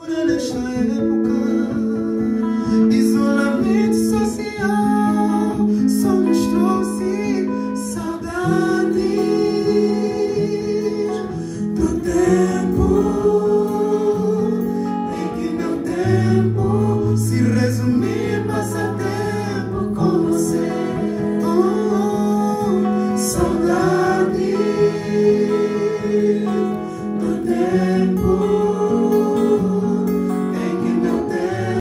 Nesta época, isolamento social só nos trouxe saudade.